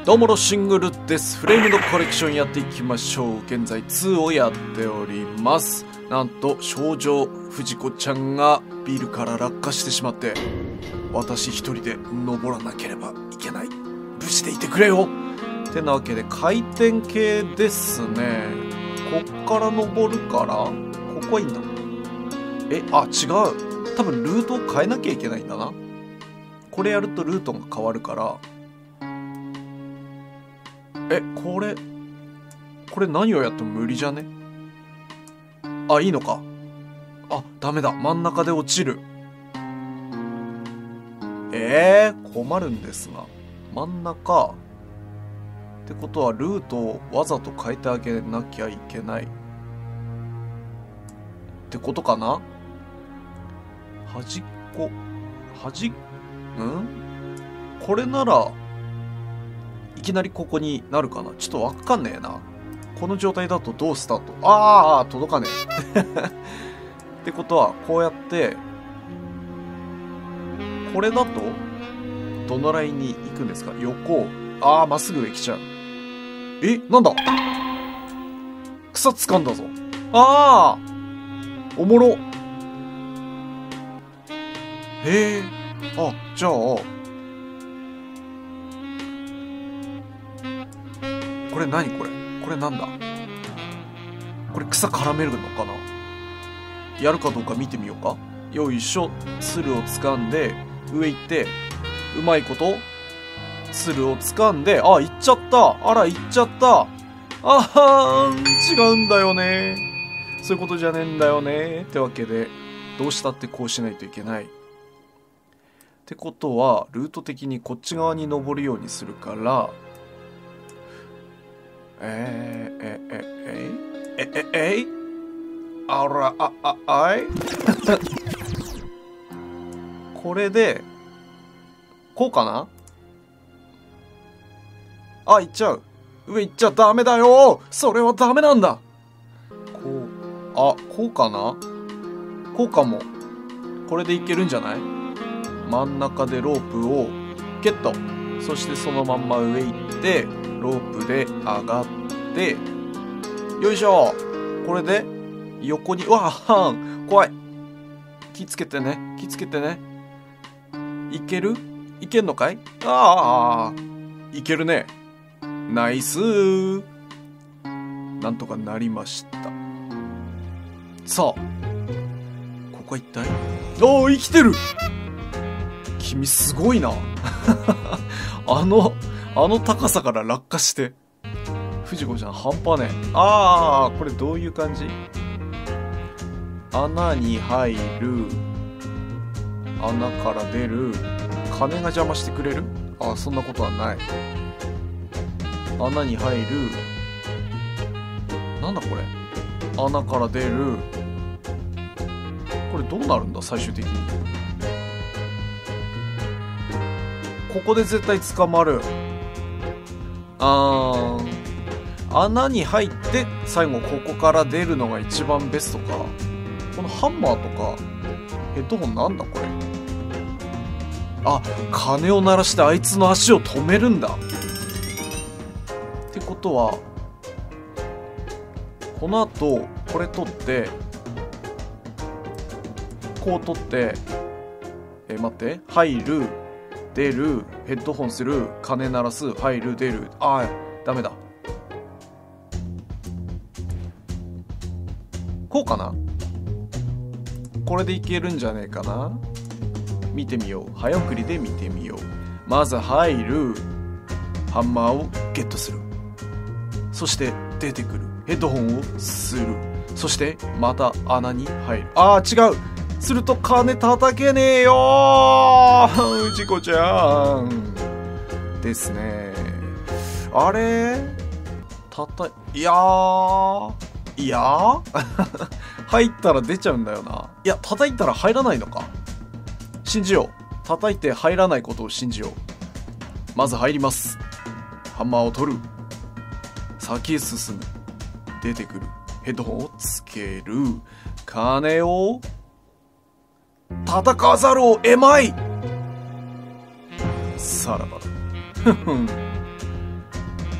どうものシングルです。フレームのコレクションやっていきましょう。現在2をやっております。なんと少女藤子ちゃんがビルから落下してしまって、私一人で登らなければいけない。無事でいてくれよ。てなわけで回転系ですね。こっから登るから、ここはいいんだ。違う。多分ルートを変えなきゃいけないんだな。これやるとルートが変わるから、これ何をやっても無理じゃね？いいのか。ダメだ。真ん中で落ちる。困るんですが。真ん中。ってことは、ルートをわざと変えてあげなきゃいけない。ってことかな？これなら、いきなりここになるかな？ちょっとわかんねえな。この状態だとどうスタート？届かねえ。ってことは、こうやって、これだと、どのラインに行くんですか？横。まっすぐ上来ちゃう。なんだ？草掴んだぞ。おもろ。じゃあ、これ何これ？これなんだ？これ草絡めるのかな？やるかどうか見てみようか。よいしょ。ツルを掴んで、上行って、うまいこと、ツルを掴んで、行っちゃった。行っちゃった。違うんだよね。そういうことじゃねえんだよね。ってわけで、どうしたってこうしないといけない。ってことは、ルート的にこっち側に登るようにするから、これで、こうかな？行っちゃう。上行っちゃダメだよ。それはダメなんだ。こうかな？こうかも。これでいけるんじゃない？真ん中でロープをゲット。そしてそのまんま上行って、ロープで上がって、よいしょ。これで、横に、怖い。気つけてね。いける？いけんのかい？いけるね。ナイスー。なんとかなりました。さあ、ここは一体？生きてる！君すごいな。あの高さから落下して。藤子ちゃん半端ねえ。これどういう感じ？穴に入る。穴から出る。金が邪魔してくれる？そんなことはない。穴に入る。なんだこれ？穴から出る。これどうなるんだ最終的に。ここで絶対捕まる。穴に入って最後ここから出るのが一番ベストか。このハンマーとかヘッドホンなんだこれ。鐘を鳴らしてあいつの足を止めるんだ。ってことはこの後これ取ってこう取って待って入る出るヘッドホンする鐘鳴らす入る出るダメだ。こうかな？これでいけるんじゃねえかな。見てみよう。早送りで見てみよう。まず入る。ハンマーをゲットする。そして出てくる。ヘッドホンをする。そしてまた穴に入る。違う。すると鐘叩けねえよー。藤子ちゃん。ですね。いや入ったら出ちゃうんだよな。叩いたら入らないのか。信じよう。叩いて入らないことを信じよう。まず入ります。ハンマーを取る。先へ進む。出てくる。ヘッドホンをつける。鐘を叩かざるを得まい。さらばだ。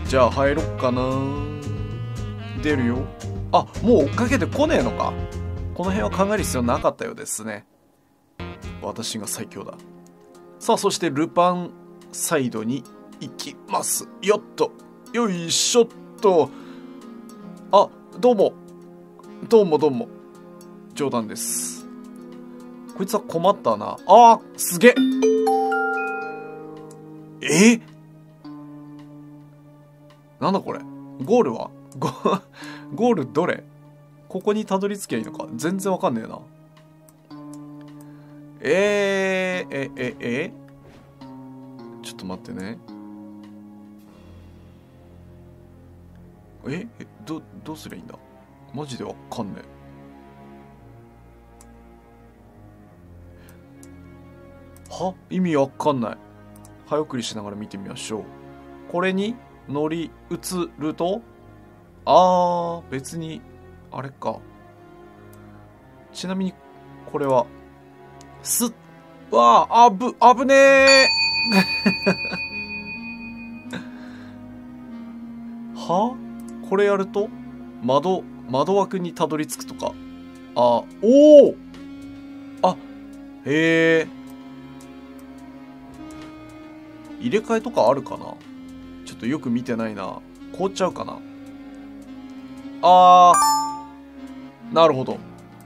じゃあ入ろっかな。出るよ。あ、もう追っかけてこねえのか。この辺は考える必要なかったようですね。私が最強だ。さあ、そしてルパンサイドに行きます。よっと。よいしょっと。あ、どうも。どうもどうも。冗談です。こいつは困ったな。あー、すげえ。なんだこれ。ゴールはゴールどれ。ここにたどり着けばいいのか。全然わかんねえな。ちょっと待ってね。どうすりゃいいんだ。マジでわかんねえ。は？意味わかんない。早送りしながら見てみましょう。これに乗り移ると、別に、あれか。ちなみに、これは、危ねえは？これやると窓枠にたどり着くとか。へえ。入れ替えとかあるかな。ちょっとよく見てないな。凍っちゃうかな。なるほど。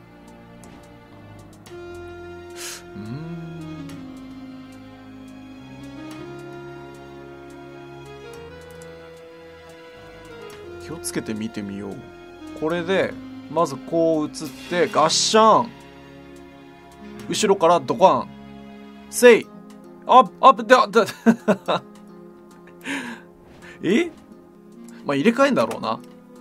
気をつけて見てみよう。これでまずこう映ってガッシャン、後ろからドカン、せい、アップだまあ入れ替えんだろうな。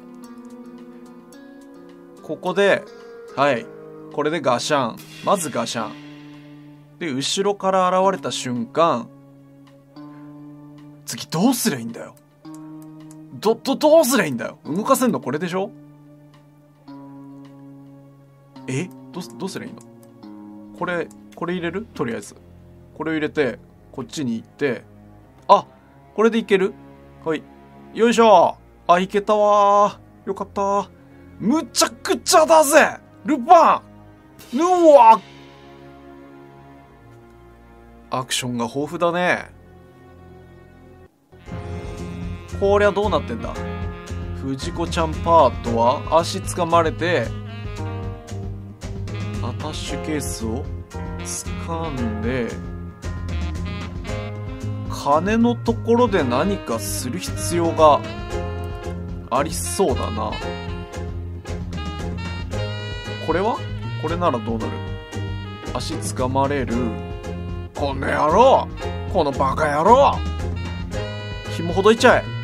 ここで、はい、これでガシャン、まずガシャンで、後ろから現れた瞬間、次どうすりゃいいんだよ。どうすりゃいいんだよ。動かせんのこれでしょ。どうすりゃいいの。これ入れる。とりあえずこれを入れてこっちに行って、これでいける。はい、よいしょ。いけたわー。よかった。むちゃくちゃだぜルパン。うわ、アクションが豊富だね。こりゃどうなってんだ。藤子ちゃんパートは足掴まれてアタッシュケースを掴んで、金のところで何かする必要がありそうだな。これならどうなる。足掴まれる。この野郎、このバカ野郎、紐ほどいちゃえ。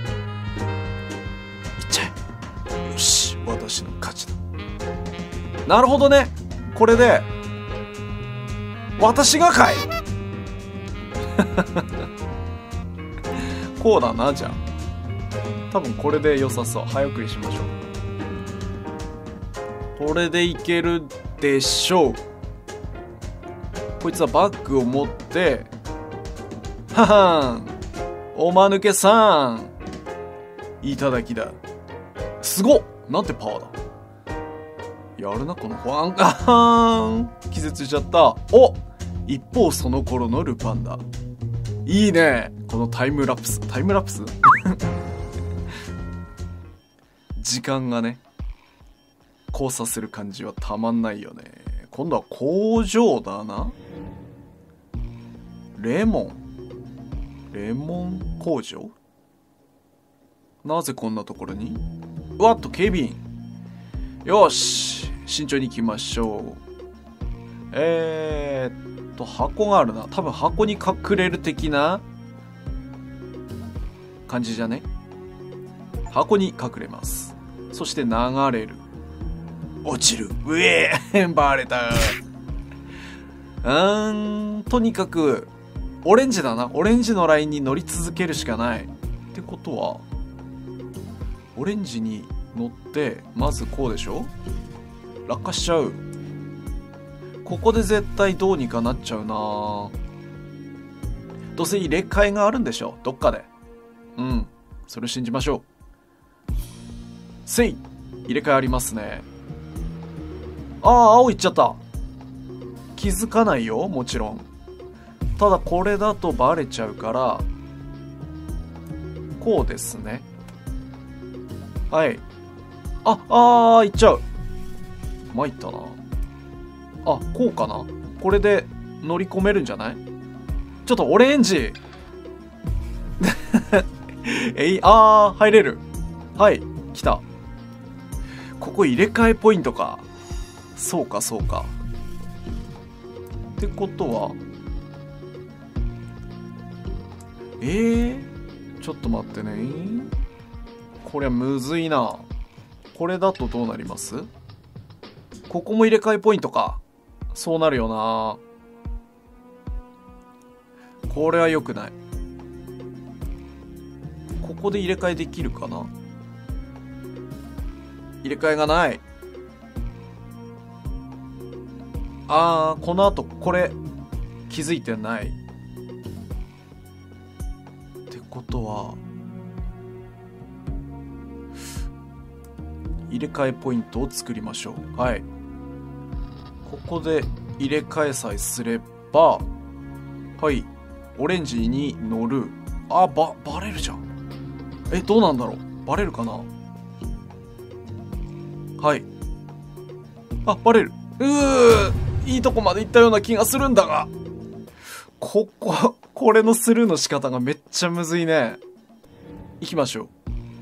よし、私の勝ちだ。なるほどね。これで私がかいこうだな。じゃあ多分これで良さそう。早送りしましょう。これでいけるでしょう。こいつはバッグを持って、ははん、おまぬけさん、いただきだ。すごっ、なんてパワーだ。やるなこのファン。気絶しちゃった。一方その頃のルパンだ。いいね、このタイムラプス時間がね交差する感じはたまんないよね。今度は工場だな。レモン工場。なぜこんなところに。ケビン。よし、慎重に行きましょう。箱があるな。多分箱に隠れる的な感じじゃね。箱に隠れます。そして流れる。落ちる。バレた。とにかくオレンジだな。オレンジのラインに乗り続けるしかない。ってことはオレンジに乗ってまずこうでしょ。落下しちゃう。ここで絶対どうにかなっちゃうな。どうせ入れ替えがあるんでしょ、どっかで。 それを信じましょう。せい。入れ替えありますね。ああ、青いっちゃった。気づかないよ、もちろん。ただこれだとバレちゃうから、こうですね。はい。いっちゃう。参ったな。あ、こうかな。これで乗り込めるんじゃない？ちょっとオレンジ入れる。はい、来た。ここ入れ替えポイントか。そうか、そうか。ってことは、ちょっと待ってね。これはむずいな。これだとどうなります？ここも入れ替えポイントか。そうなるよな。これは良くない。ここで入れ替えできるかな？入れ替えがない。この後これ気づいてない。ってことは入れ替えポイントを作りましょう。はい。ここで入れ替えさえすれば、はい。オレンジに乗る。バレるじゃん。どうなんだろう。バレるかな。はい。バレる。いいとこまで行ったような気がするんだが。これのスルーの仕方がめっちゃむずいね。行きましょう。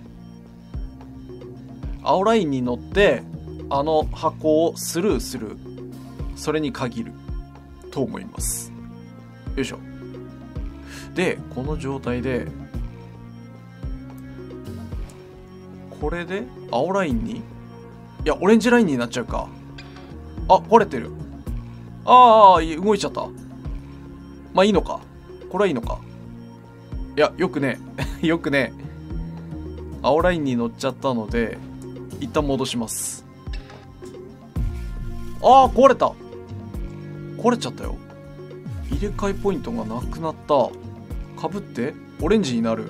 青ラインに乗って、あの箱をスルーする。それに限る。と思います。よいしょ。で、この状態で、これで青ラインに、いや、オレンジラインになっちゃうか。掘れてる。動いちゃった。まあいいのか。これはいいのか。いや、よくね。よくね。青ラインに乗っちゃったので、一旦戻します。壊れた。壊れちゃったよ。入れ替えポイントがなくなった。かぶってオレンジになる。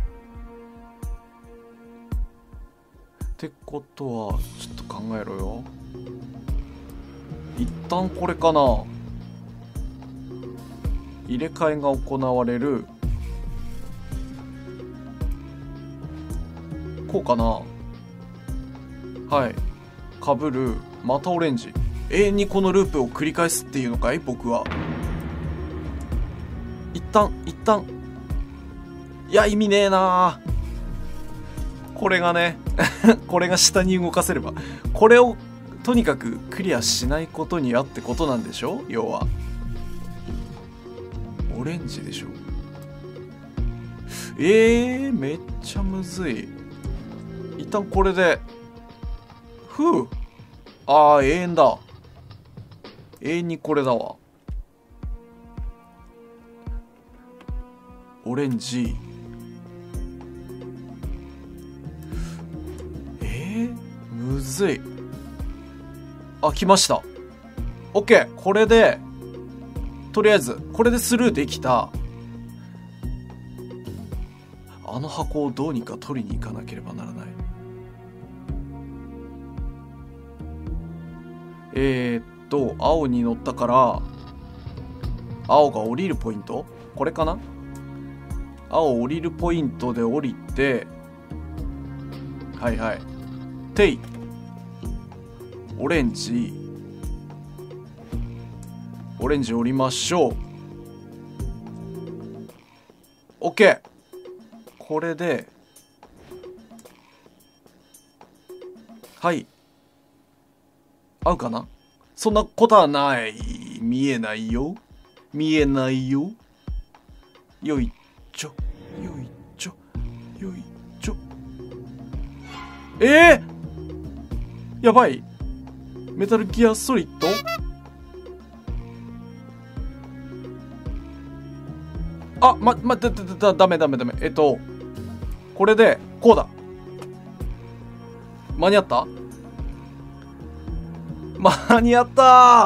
ってことはちょっと考えろよ。一旦これかな。入れ替えが行われる。こうかな。はい。かぶる。またオレンジ。永遠にこのループを繰り返すっていうのかい？僕は。一旦。いや、意味ねえな。これがね、これが下に動かせれば。これをとにかくクリアしないことにはってことなんでしょ？要は。オレンジでしょ。めっちゃむずい。一旦これで。永遠だ。永遠にこれだわ。オレンジ。むずい。来ました。OK。これで、とりあえず、これでスルーできた。あの箱をどうにか取りに行かなければならない。青に乗ったから、青が降りるポイント？これかな？青降りるポイントで降りて、はい。オレンジ降りましょう。OK。これで、はい。合うかな？そんなことはない。見えないよ。よいちょ。やばい。メタルギアソリッド？ダメ。これで、こうだ。間に合った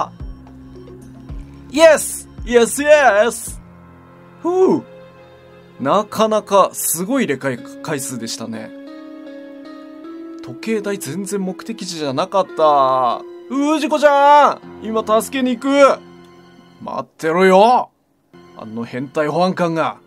イエスふうなかなかすごい入れ替え回数でしたね。時計台全然目的地じゃなかった。藤子ちゃん、今助けに行く。待ってろよ、あの変態保安官が。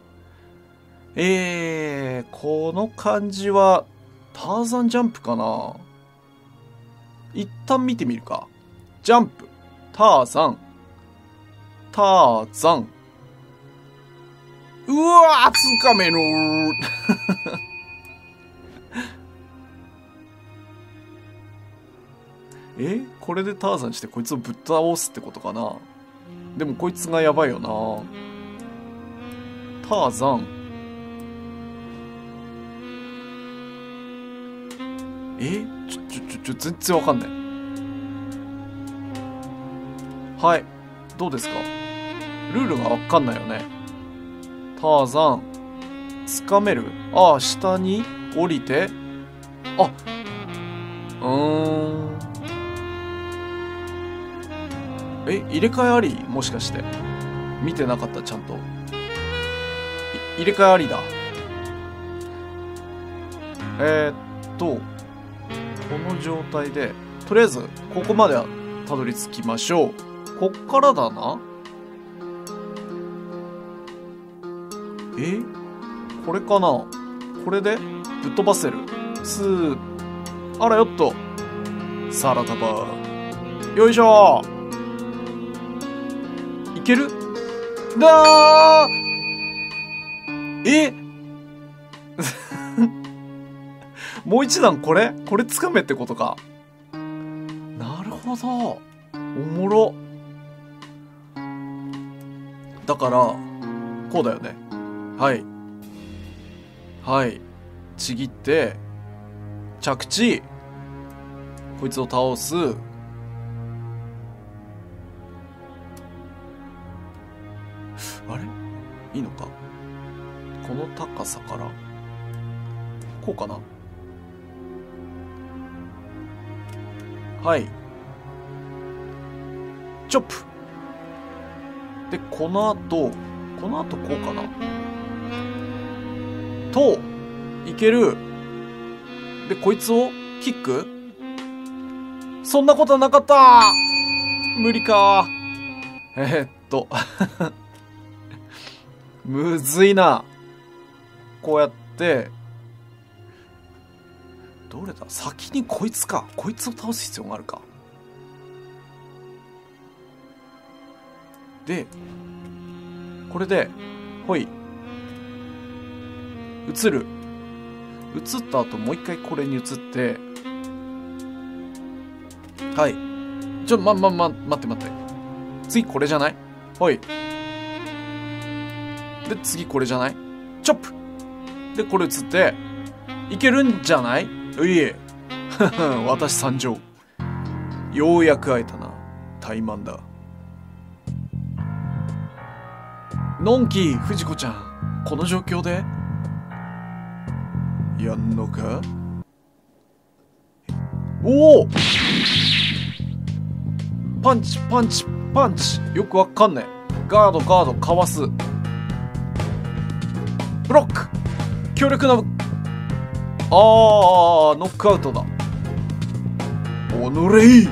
この感じはターザンジャンプかな。一旦見てみるか。ジャンプ、ターザン、ターザン。うわー、つかめろー。これでターザンしてこいつをぶっ倒すってことかな。でもこいつがやばいよな。ターザン。全然わかんない。はい。どうですか？ルールがわかんないよね。ターザン。掴める？ああ、下に降りて。あ、入れ替えあり？もしかして。見てなかった、ちゃんと。入れ替えありだ。この状態で、とりあえず、ここまではたどり着きましょう。こっからだな。これかな？これでぶっ飛ばせる。あらよっと。さらたば。よいしょ。いける？だーもう一段これつかめってことか。なるほど。おもろ。だから、こうだよね。はい。はい。ちぎって、着地。こいつを倒す。あれ？いいのか？この高さから、こうかな？はい。チョップ。で、この後こうかな？と、いける。で、こいつをキック？そんなことはなかった！無理か。むずいな。こうやって、どれだ？先にこいつか。こいつを倒す必要があるか。で、これで、ほい。移る。移った後、もう一回これに移って、はい。待って。次これじゃない？ほい。で、次これじゃない？チョップ！で、これ移って、いけるんじゃない？ういえ。私参上。ようやく会えたな。怠慢だ。のんき、藤子ちゃん。この状況でやんのか？おお！パンチ。よくわかんない。ガード、かわす。ブロック！強力な、ノックアウトだ。おのれい！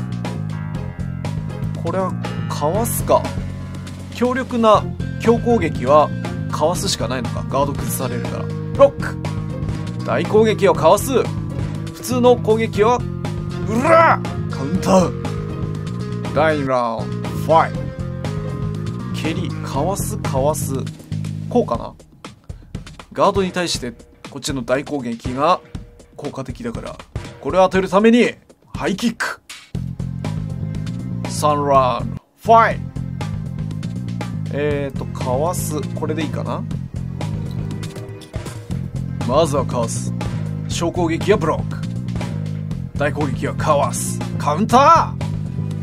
これは、かわすか。強力な強攻撃は、かわすしかないのか。ガード崩されるから。ブロック！大攻撃をかわす。普通の攻撃は、うら！カウンター。第2ラウンド、ファイト。蹴り、かわす。こうかな。ガードに対して、こっちの大攻撃が効果的だから、これを当てるために、ハイキック。3ラウンド、ファイト。かわす。これでいいかな。まずはかわす。小攻撃はブロック。大攻撃はかわす。カウンター！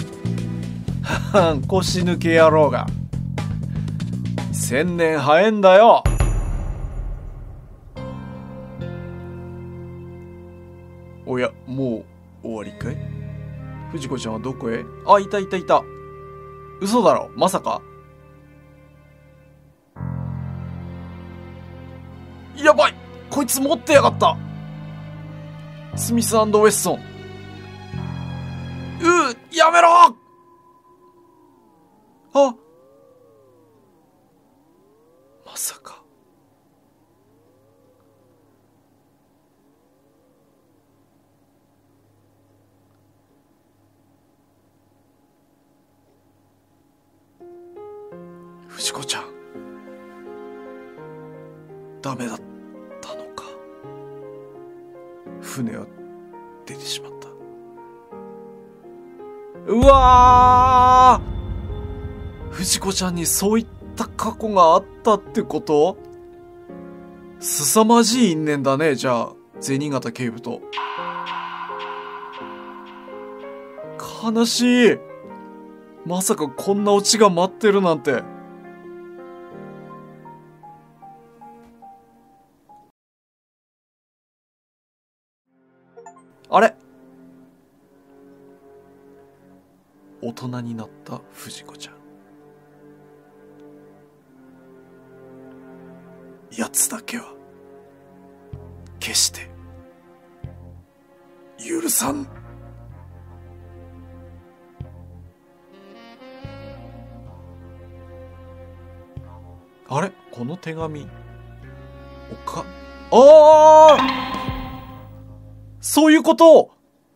腰抜け野郎が。1000年早えんだよ。おや、もう終わりかい？藤子ちゃんはどこへ？あ、いた。嘘だろ、まさか。 やばい、こいつ持ってやがった。スミス&ウェッソン。やめろ。あ、まさか。藤子ちゃん、ダメだったのか。船は出てしまった。うわー、藤子ちゃんにそういった過去があったってこと？凄まじい因縁だね、じゃあ銭形警部と。悲しい。まさかこんなオチが待ってるなんて。あれ？大人になった藤子ちゃん。奴だけは決して許さん。あれ？この手紙ああ、そういうこと、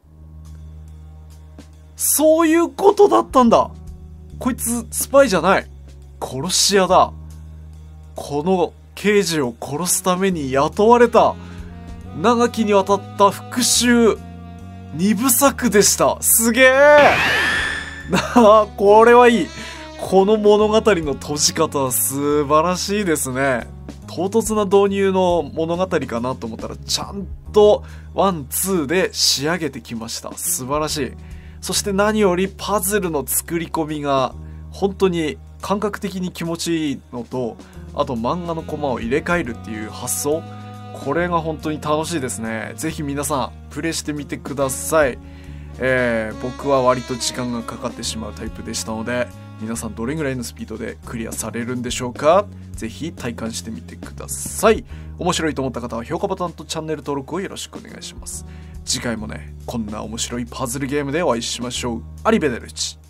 そういうことだったんだ。こいつスパイじゃない、殺し屋だ。この刑事を殺すために雇われた長きにわたった復讐2部作でした。すげえこれはいい。この物語の閉じ方は素晴らしいですね。唐突な導入の物語かなと思ったらちゃんとワンツーで仕上げてきました。素晴らしい。そして何よりパズルの作り込みが本当に感覚的に気持ちいいのと、あと漫画のコマを入れ替えるっていう発想、これが本当に楽しいですね。ぜひ皆さんプレイしてみてください。僕は割と時間がかかってしまうタイプでしたので、皆さんどれぐらいのスピードでクリアされるんでしょうか。ぜひ体感してみてください。面白いと思った方は評価ボタンとチャンネル登録をよろしくお願いします。次回もね、こんな面白いパズルゲームでお会いしましょう。アリベデルチ。